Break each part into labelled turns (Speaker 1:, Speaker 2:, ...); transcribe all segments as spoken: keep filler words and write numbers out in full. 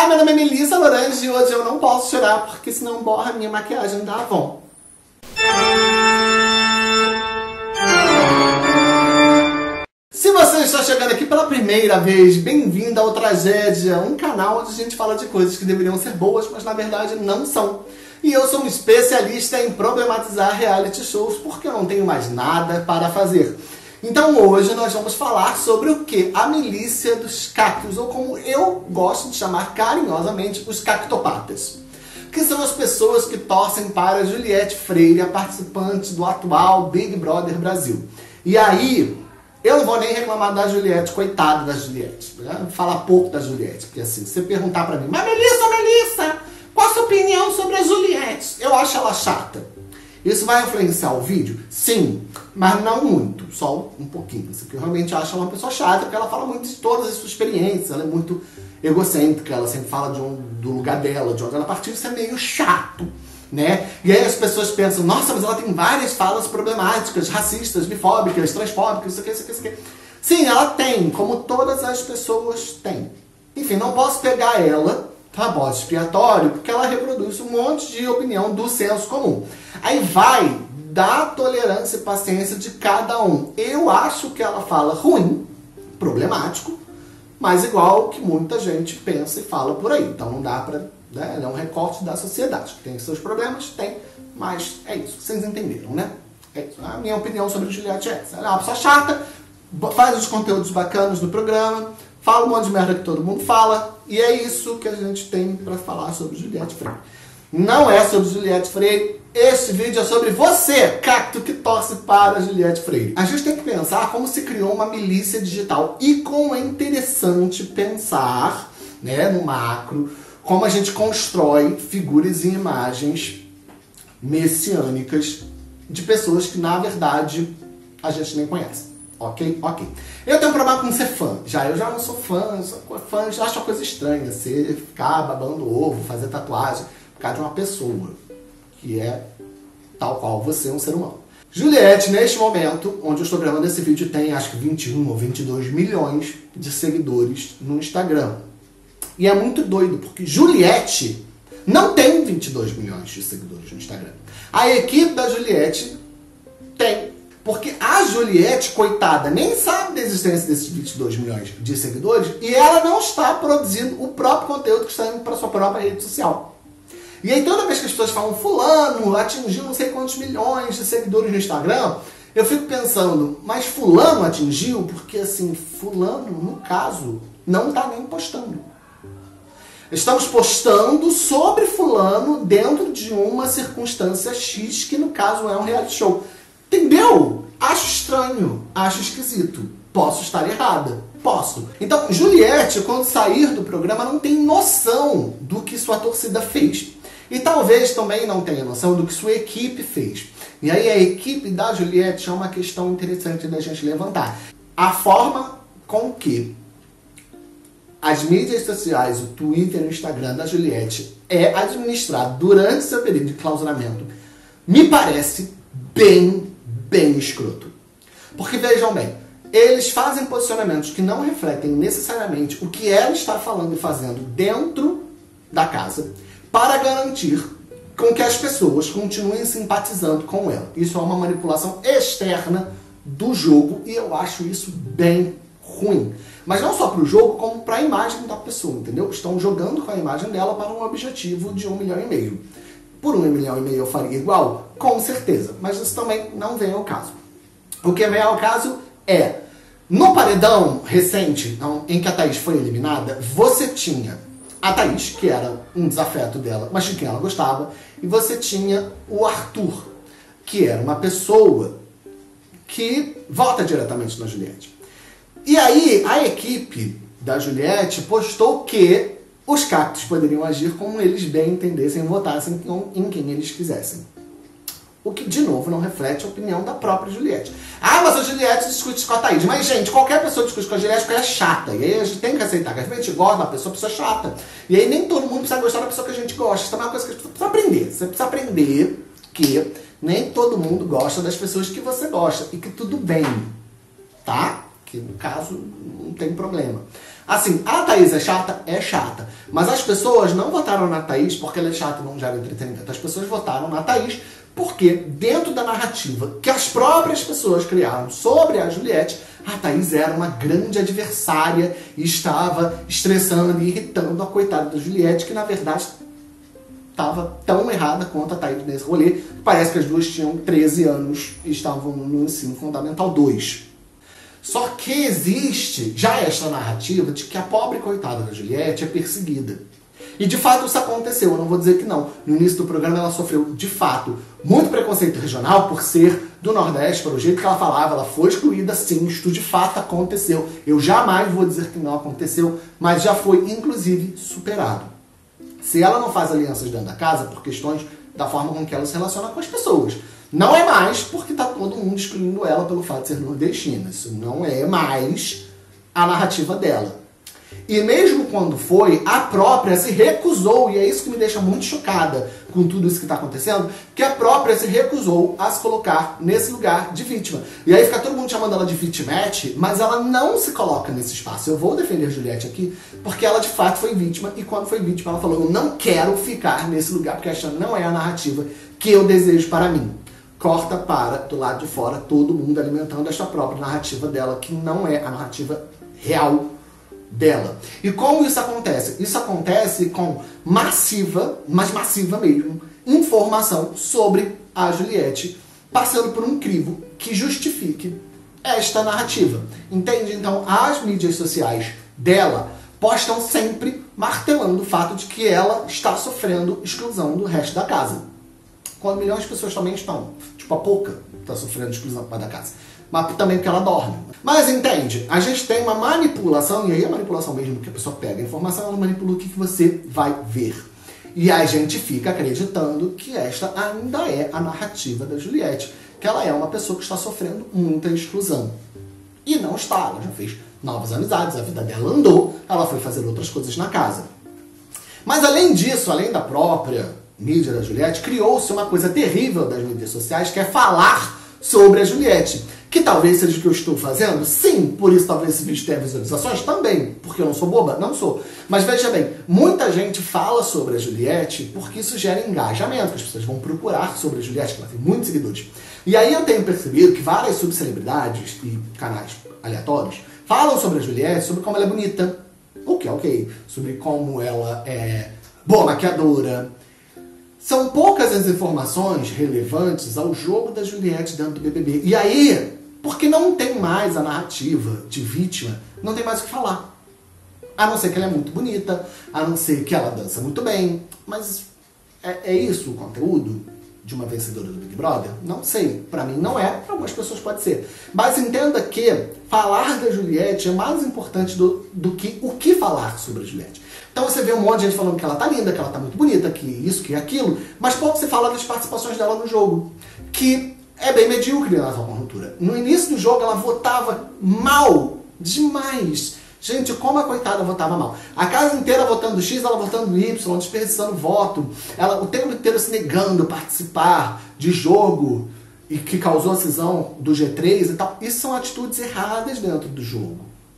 Speaker 1: meu nome é Melissa Lorange e hoje eu não posso chorar porque senão borra a minha maquiagem da Avon. Se você está chegando aqui pela primeira vez, bem-vindo ao Tragédia, um canal onde a gente fala de coisas que deveriam ser boas, mas na verdade não são. E eu sou um especialista em problematizar reality shows porque eu não tenho mais nada para fazer. Então hoje nós vamos falar sobre o que? A milícia dos cactos, ou como eu gosto de chamar carinhosamente, os cactopatas. Que são as pessoas que torcem para Juliette Freire, a participante do atual Big Brother Brasil. E aí, eu não vou nem reclamar da Juliette, coitada da Juliette. Vou falar pouco da Juliette, porque assim, se você perguntar pra mim, mas Melissa, Melissa, qual a sua opinião sobre a Juliette? Eu acho ela chata. Isso vai influenciar o vídeo? Sim, mas não muito, só um pouquinho. Porque eu realmente acho ela uma pessoa chata, porque ela fala muito de todas as suas experiências, ela é muito egocêntrica, ela sempre fala de um, do lugar dela, de onde ela partiu, isso é meio chato, né? E aí as pessoas pensam, nossa, mas ela tem várias falas problemáticas, racistas, bifóbicas, transfóbicas, isso aqui, isso aqui, isso aqui. Sim, ela tem, como todas as pessoas têm. Enfim, não posso pegar ela tá, bode expiatório, porque ela reproduz um monte de opinião do senso comum. Aí vai da tolerância e paciência de cada um. Eu acho que ela fala ruim, problemático, mas igual que muita gente pensa e fala por aí. Então não dá pra... Né, ela é um recorte da sociedade. Tem seus problemas? Tem, mas é isso. Vocês entenderam, né? É isso. A minha opinião sobre Juliette é essa. Ela é uma pessoa chata, faz os conteúdos bacanas no programa, fala um monte de merda que todo mundo fala, e é isso que a gente tem pra falar sobre Juliette Freire. Não é sobre Juliette Freire, este vídeo é sobre você, cacto que torce para Juliette Freire. A gente tem que pensar como se criou uma milícia digital, e como é interessante pensar, né, no macro, como a gente constrói figuras e imagens messiânicas de pessoas que, na verdade, a gente nem conhece. Ok? Ok. Eu tenho um problema com ser fã. Já, eu já não sou fã, eu sou fã, já acho uma coisa estranha. Você ficar babando ovo, fazer tatuagem por causa de uma pessoa que é tal qual você, um ser humano. Juliette, neste momento, onde eu estou gravando esse vídeo, tem acho que vinte e um ou vinte e dois milhões de seguidores no Instagram. E é muito doido, porque Juliette não tem vinte e dois milhões de seguidores no Instagram. A equipe da Juliette tem. Porque a Juliette, coitada, nem sabe da existência desses vinte e dois milhões de seguidores e ela não está produzindo o próprio conteúdo que está indo para sua própria rede social. E aí toda vez que as pessoas falam fulano atingiu não sei quantos milhões de seguidores no Instagram, eu fico pensando, mas fulano atingiu? Porque assim, fulano, no caso, não está nem postando. Estamos postando sobre fulano dentro de uma circunstância X, que no caso é um reality show. Entendeu? Acho estranho, acho esquisito. Posso estar errada, posso. Então, Juliette, quando sair do programa, não tem noção do que sua torcida fez. E talvez também não tenha noção do que sua equipe fez. E aí a equipe da Juliette é uma questão interessante da gente levantar. A forma com que as mídias sociais, o Twitter e o Instagram da Juliette é administrado durante seu período de clausuramento, me parece bem, bem escroto. Porque vejam bem, eles fazem posicionamentos que não refletem necessariamente o que ela está falando e fazendo dentro da casa para garantir com que as pessoas continuem simpatizando com ela. Isso é uma manipulação externa do jogo e eu acho isso bem ruim. Mas não só para o jogo, como para a imagem da pessoa, entendeu? Estão jogando com a imagem dela para um objetivo de um milhão e meio. Por um milhão e meio eu faria igual? Com certeza. Mas isso também não vem ao caso. O que vem ao caso é, no paredão recente, em que a Thaís foi eliminada, você tinha a Thaís, que era um desafeto dela, mas de quem ela gostava, e você tinha o Arthur, que era uma pessoa que vota diretamente na Juliette. E aí, a equipe da Juliette postou que os cactos poderiam agir como eles bem entendessem e votassem em quem eles quisessem. O que, de novo, não reflete a opinião da própria Juliette. Ah, mas a Juliette discute com a Thaís. Mas, gente, qualquer pessoa discute com a Juliette porque ela é chata. E aí a gente tem que aceitar que a gente gosta da pessoa, a pessoa é chata. E aí nem todo mundo precisa gostar da pessoa que a gente gosta. Isso também é uma coisa que a gente precisa aprender. Você precisa aprender que nem todo mundo gosta das pessoas que você gosta. E que tudo bem, tá? Que no caso não tem problema. Assim, a Thaís é chata? É chata. Mas as pessoas não votaram na Thaís porque ela é chata e não gera entretenimento. As pessoas votaram na Thaís porque, dentro da narrativa que as próprias pessoas criaram sobre a Juliette, a Thaís era uma grande adversária e estava estressando e irritando a coitada da Juliette, que na verdade estava tão errada quanto a Thaís nesse rolê. Parece que as duas tinham treze anos e estavam no ensino fundamental dois. Só que existe já esta narrativa de que a pobre coitada da Juliette é perseguida. E de fato isso aconteceu, eu não vou dizer que não. No início do programa ela sofreu, de fato, muito preconceito regional por ser do Nordeste, pelo jeito que ela falava, ela foi excluída sim, isso de fato aconteceu. Eu jamais vou dizer que não aconteceu, mas já foi inclusive superado. Se ela não faz alianças dentro da casa, por questões da forma com que ela se relaciona com as pessoas. Não é mais porque está todo mundo excluindo ela pelo fato de ser nordestina. Isso não é mais a narrativa dela. E mesmo quando foi, a própria se recusou, e é isso que me deixa muito chocada com tudo isso que está acontecendo, que a própria se recusou a se colocar nesse lugar de vítima. E aí fica todo mundo chamando ela de vitimete, mas ela não se coloca nesse espaço. Eu vou defender a Juliette aqui, porque ela de fato foi vítima, e quando foi vítima ela falou, eu não quero ficar nesse lugar, porque esta não é a narrativa que eu desejo para mim. Corta para, do lado de fora, todo mundo alimentando esta própria narrativa dela, que não é a narrativa real dela. E como isso acontece? Isso acontece com massiva, mas massiva mesmo, informação sobre a Juliette, passando por um crivo que justifique esta narrativa. Entende? Então, as mídias sociais dela postam sempre martelando o fato de que ela está sofrendo exclusão do resto da casa. Quando milhões de pessoas também estão. Tipo, a Pouca está sofrendo exclusão da casa. Mas também porque ela dorme. Mas entende, a gente tem uma manipulação, e aí a manipulação mesmo, que a pessoa pega a informação, ela manipula o que você vai ver. E a gente fica acreditando que esta ainda é a narrativa da Juliette, que ela é uma pessoa que está sofrendo muita exclusão. E não está, ela já fez novas amizades, a vida dela andou, ela foi fazer outras coisas na casa. Mas além disso, além da própria mídia da Juliette, criou-se uma coisa terrível das mídias sociais, que é falar sobre a Juliette. Que talvez seja o que eu estou fazendo? Sim, por isso talvez esse vídeo tenha visualizações? Também, porque eu não sou boba? Não sou. Mas veja bem, muita gente fala sobre a Juliette porque isso gera engajamento, que as pessoas vão procurar sobre a Juliette, que ela tem muitos seguidores. E aí eu tenho percebido que várias subcelebridades e canais aleatórios falam sobre a Juliette, sobre como ela é bonita, o que é ok, sobre como ela é boa maquiadora. São poucas as informações relevantes ao jogo da Juliette dentro do B B B. E aí, porque não tem mais a narrativa de vítima, não tem mais o que falar. A não ser que ela é muito bonita, a não ser que ela dança muito bem. Mas é, é isso o conteúdo de uma vencedora do Big Brother? Não sei. Pra mim não é, pra algumas pessoas pode ser. Mas entenda que falar da Juliette é mais importante do, do que o que falar sobre a Juliette. Então você vê um monte de gente falando que ela tá linda, que ela tá muito bonita, que isso, que aquilo, mas pouco se fala das participações dela no jogo, que é bem medíocre na atual conjuntura. No início do jogo ela votava mal, demais. Gente, como a coitada votava mal. A casa inteira votando X, ela votando Y, desperdiçando voto, ela o tempo inteiro se negando a participar de jogo, e que causou a cisão do G três e tal. Isso são atitudes erradas dentro do jogo.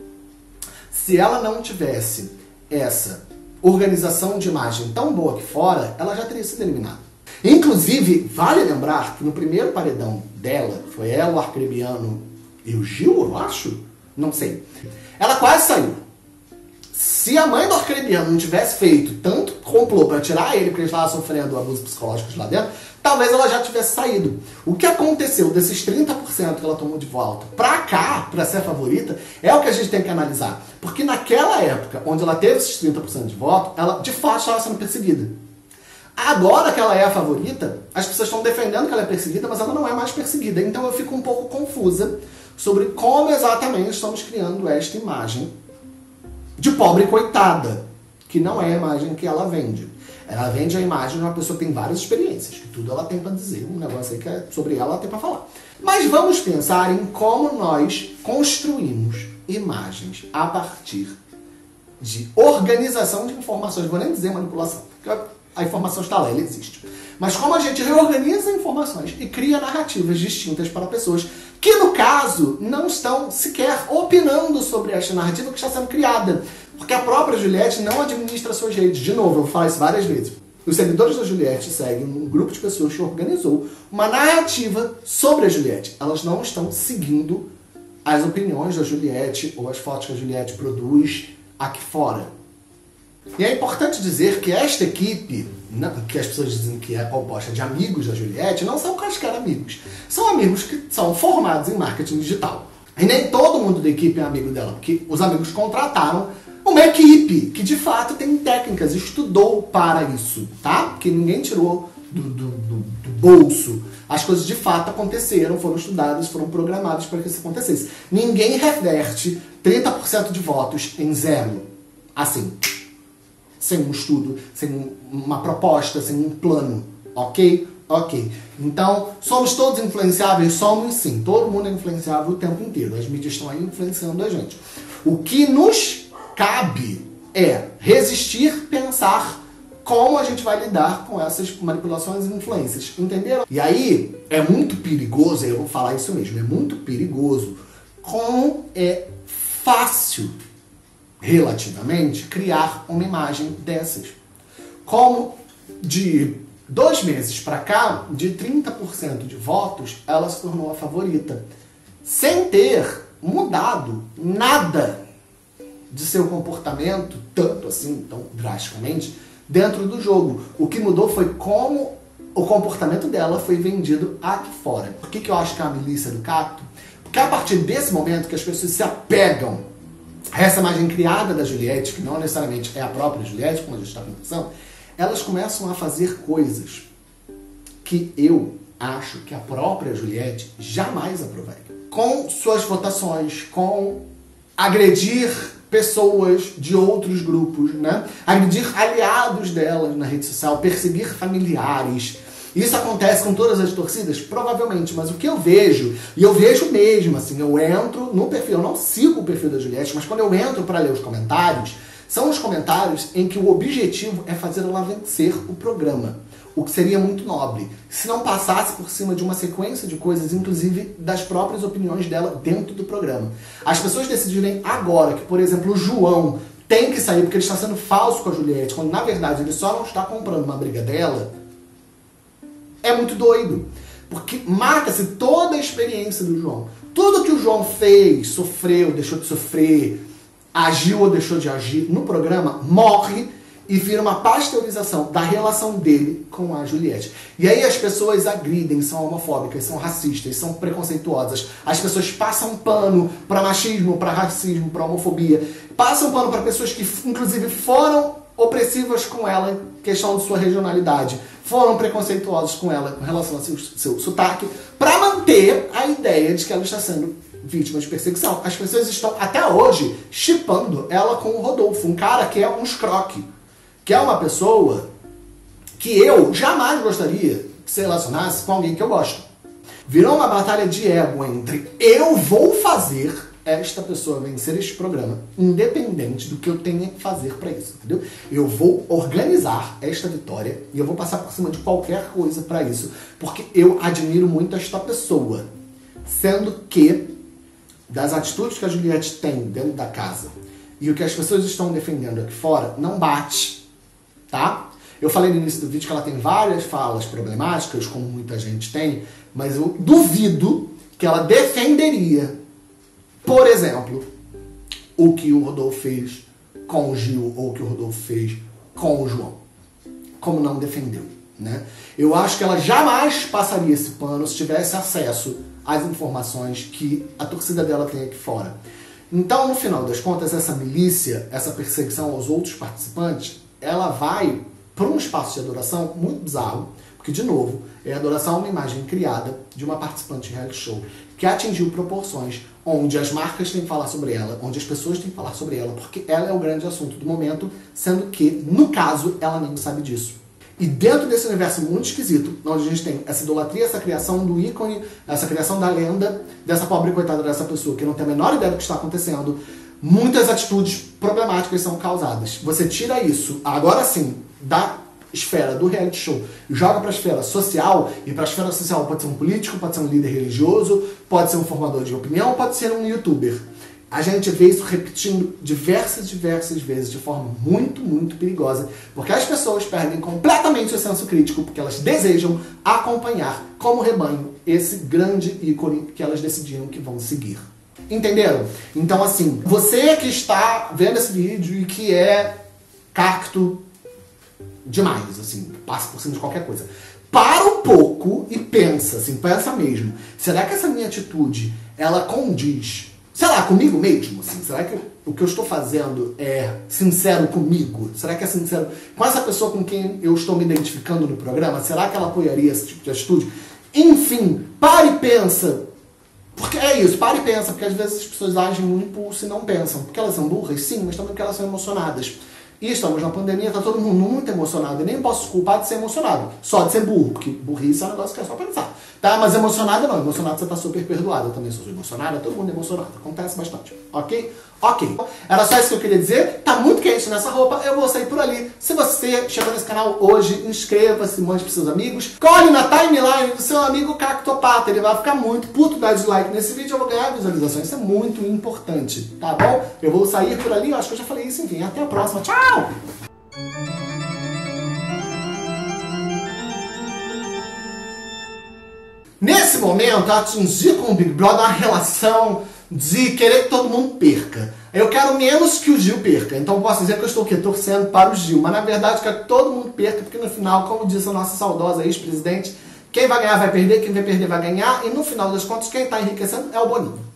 Speaker 1: Se ela não tivesse essa organização de imagem tão boa aqui fora, ela já teria sido eliminada. Inclusive, vale lembrar que no primeiro paredão dela, foi ela, o Arcrebiano e o Gil, eu acho? Não sei. Ela quase saiu. Se a mãe do Arcrebiano não tivesse feito tanto complô para tirar ele, porque ele estava sofrendo abusos psicológicos lá dentro, talvez ela já tivesse saído. O que aconteceu desses trinta por cento que ela tomou de volta pra cá, pra ser a favorita, é o que a gente tem que analisar. Porque naquela época, onde ela teve esses trinta por cento de voto, ela de fato estava sendo perseguida. Agora que ela é a favorita, as pessoas estão defendendo que ela é perseguida, mas ela não é mais perseguida. Então eu fico um pouco confusa sobre como exatamente estamos criando esta imagem de pobre coitada, que não é a imagem que ela vende. Ela vende a imagem de uma pessoa que tem várias experiências, que tudo ela tem para dizer, um negócio aí que é sobre ela, ela tem para falar. Mas vamos pensar em como nós construímos imagens a partir de organização de informações. Vou nem dizer manipulação, porque a informação está lá, ela existe. Mas como a gente reorganiza informações e cria narrativas distintas para pessoas que, no caso, não estão sequer opinando sobre esta narrativa que está sendo criada. Porque a própria Juliette não administra suas redes. De novo, eu vou falar isso várias vezes. Os seguidores da Juliette seguem um grupo de pessoas que organizou uma narrativa sobre a Juliette. Elas não estão seguindo as opiniões da Juliette ou as fotos que a Juliette produz aqui fora. E é importante dizer que esta equipe, que as pessoas dizem que é composta de amigos da Juliette, não são quaisquer amigos. São amigos que são formados em marketing digital. E nem todo mundo da equipe é amigo dela, porque os amigos contrataram uma equipe que de fato tem técnicas, estudou para isso, tá? Porque ninguém tirou do, do, do, do bolso. As coisas de fato aconteceram, foram estudadas, foram programadas para que isso acontecesse. Ninguém reverte trinta por cento de votos em zero. Assim, sem um estudo, sem uma proposta, sem um plano, ok? Ok. Então, somos todos influenciáveis? Somos sim. Todo mundo é influenciável o tempo inteiro. As mídias estão aí influenciando a gente. O que nos cabe é resistir, pensar como a gente vai lidar com essas manipulações e influências, entenderam? E aí, é muito perigoso, eu vou falar isso mesmo, é muito perigoso como é fácil, relativamente, criar uma imagem dessas. Como de dois meses para cá, de trinta por cento de votos, ela se tornou a favorita, sem ter mudado nada de seu comportamento, tanto assim, tão drasticamente, dentro do jogo. O que mudou foi como o comportamento dela foi vendido aqui fora. Por que, que eu acho que é a milícia do cacto? Porque a partir desse momento que as pessoas se apegam a essa imagem criada da Juliette, que não necessariamente é a própria Juliette, como a gente está pensando, elas começam a fazer coisas que eu acho que a própria Juliette jamais aprovaria. Com suas votações, com agredir pessoas de outros grupos, né? Agredir aliados delas na rede social, perseguir familiares. Isso acontece com todas as torcidas? Provavelmente, mas o que eu vejo, e eu vejo mesmo, assim, eu entro no perfil, eu não sigo o perfil da Juliette, mas quando eu entro para ler os comentários, são os comentários em que o objetivo é fazer ela vencer o programa. O que seria muito nobre. Se não passasse por cima de uma sequência de coisas, inclusive das próprias opiniões dela dentro do programa. As pessoas decidirem agora que, por exemplo, o João tem que sair porque ele está sendo falso com a Juliette, quando na verdade ele só não está comprando uma briga dela, é muito doido. Porque marca-se toda a experiência do João. Tudo que o João fez, sofreu, deixou de sofrer, agiu ou deixou de agir no programa, morre e vira uma pasteurização da relação dele com a Juliette. E aí as pessoas agridem, são homofóbicas, são racistas, são preconceituosas. As pessoas passam pano para machismo, para racismo, para homofobia. Passam pano para pessoas que, inclusive, foram opressivas com ela, questão de sua regionalidade. Foram preconceituosos com ela com relação ao seu, seu sotaque, para manter a ideia de que ela está sendo vítima de perseguição. As pessoas estão, até hoje, shippando ela com o Rodolfo, um cara que é um escroque. Que é uma pessoa que eu jamais gostaria que se relacionasse com alguém que eu gosto. Virou uma batalha de ego entre eu vou fazer esta pessoa vencer este programa, independente do que eu tenha que fazer para isso, entendeu? Eu vou organizar esta vitória e eu vou passar por cima de qualquer coisa para isso, porque eu admiro muito esta pessoa. Sendo que, das atitudes que a Juliette tem dentro da casa e o que as pessoas estão defendendo aqui fora, não bate. Tá? Eu falei no início do vídeo que ela tem várias falas problemáticas, como muita gente tem, mas eu duvido que ela defenderia, por exemplo, o que o Rodolfo fez com o Gil ou o que o Rodolfo fez com o João. Como não defendeu, né? Eu acho que ela jamais passaria esse pano se tivesse acesso às informações que a torcida dela tem aqui fora. Então, no final das contas, essa milícia, essa perseguição aos outros participantes, ela vai para um espaço de adoração muito bizarro, porque, de novo, é adoração a uma imagem criada de uma participante de reality show que atingiu proporções onde as marcas têm que falar sobre ela, onde as pessoas têm que falar sobre ela, porque ela é o grande assunto do momento, sendo que, no caso, ela nem sabe disso. E dentro desse universo muito esquisito, onde a gente tem essa idolatria, essa criação do ícone, essa criação da lenda, dessa pobre coitada dessa pessoa que não tem a menor ideia do que está acontecendo, muitas atitudes problemáticas são causadas. Você tira isso, agora sim, da esfera do reality show, joga para a esfera social, e para a esfera social pode ser um político, pode ser um líder religioso, pode ser um formador de opinião, pode ser um youtuber. a gente vê isso repetindo diversas, diversas vezes de forma muito, muito perigosa, porque as pessoas perdem completamente o senso crítico, porque elas desejam acompanhar como rebanho esse grande ícone que elas decidiram que vão seguir. Entenderam? Então, assim, você que está vendo esse vídeo e que é cacto demais, assim, passa por cima de qualquer coisa, para um pouco e pensa, assim, pensa mesmo, será que essa minha atitude, ela condiz, sei lá, comigo mesmo, assim, será que o que eu estou fazendo é sincero comigo? Será que é sincero com essa pessoa com quem eu estou me identificando no programa? Será que ela apoiaria esse tipo de atitude? Enfim, para e pensa. Porque é isso, para e pensa, porque às vezes as pessoas agem no impulso e não pensam. Porque elas são burras, sim, mas também porque elas são emocionadas. E estamos na pandemia, tá todo mundo muito emocionado. Eu nem posso culpar de ser emocionado, só de ser burro, porque burrice é um negócio que é só pensar. Tá? Mas emocionado não, emocionado você tá super perdoado. Eu também sou emocionado, todo mundo é emocionado. Acontece bastante, ok? Ok. Era só isso que eu queria dizer. Tá muito quente nessa roupa, eu vou sair por ali. Se você chegou nesse canal hoje, inscreva-se, mande pros seus amigos. Corre na timeline do seu amigo Cactopata, ele vai ficar muito puto, dá dislike nesse vídeo, eu vou ganhar visualizações. Isso é muito importante, tá bom? Eu vou sair por ali, eu acho que eu já falei isso, enfim. Até a próxima, tchau! Nesse momento, eu atingi com o Big Brother uma relação de querer que todo mundo perca. Eu quero menos que o Gil perca, então eu posso dizer que eu estou aqui torcendo para o Gil, mas na verdade eu quero que todo mundo perca, porque no final, como disse a nossa saudosa ex-presidente, quem vai ganhar vai perder, quem vai perder vai ganhar, e no final das contas quem está enriquecendo é o Boninho.